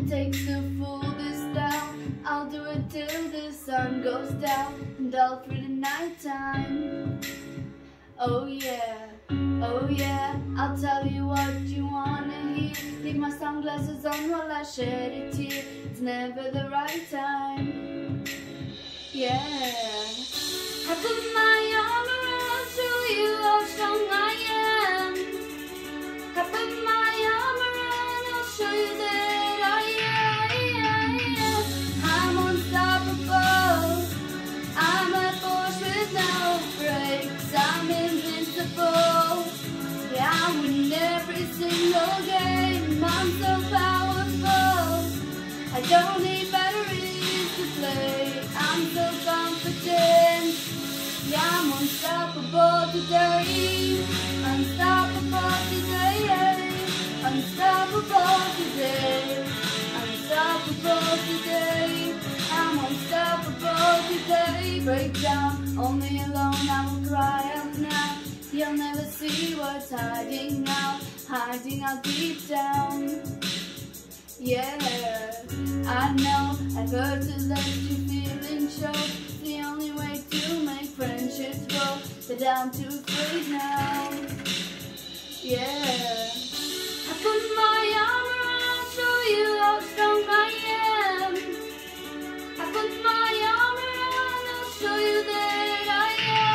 takes to fool this town. I'll do it till the sun goes down and all through the night time. Oh yeah, I'll tell you what you wanna hear. Leave my sunglasses on while I shed a tear. It's never the right time. Yeah, I put my arm around to you, how strong I am. I put my arm around, I'll show you that I am. I'm unstoppable, I'm a force with no brakes. I'm invincible, yeah, I win every single game. I'm so powerful, I don't need batteries to play. I'm so confident, yeah, I'm unstoppable today. Unstoppable today, unstoppable today, unstoppable today. I'm unstoppable today. Break down, only alone I will cry out now. You'll never see what's hiding out deep down. Yeah, I know I've heard to let you feel and show. It's the only way to make friendships grow, but I'm too afraid now. Yeah, I put my arm around, show you how strong I am. I put my arm around, I'll show you that I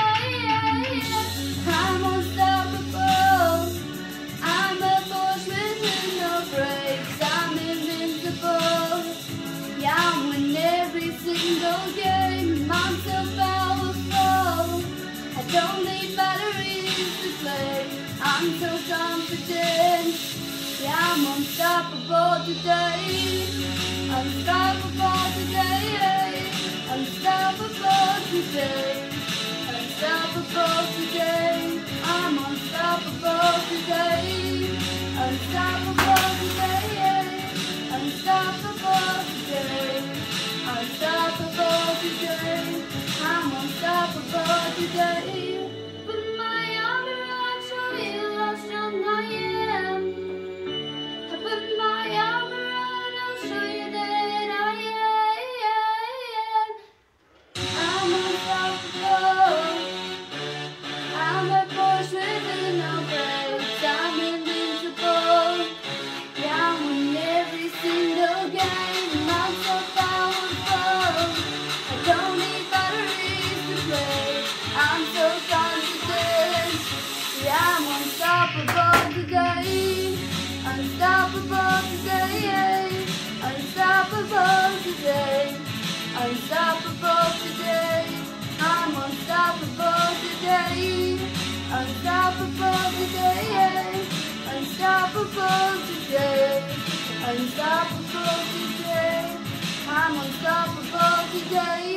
am. I'm unstoppable, I'm a force with no brakes. I'm invincible, yeah, I win every single game. I'm so powerful, I don't need batteries to play. I'm so confident, yeah, I'm unstoppable today. Unstoppable today, unstoppable today, unstoppable today. I'm unstoppable today. Unstoppable today, unstoppable today, unstoppable today. I'm unstoppable today. Put my arm around, show you how strong I am. I put my arm around, I'll show you that I am. I'm unstoppable, I'm a force within no brakes. I'm invincible, yeah, I win every single game. I'm so powerful, I don't need batteries to play. I'm so confident, yeah, I'm unstoppable today. Unstoppable today, unstoppable today, unstoppable today. I'm unstoppable today. Unstoppable today, unstoppable today, unstoppable today. I'm unstoppable today.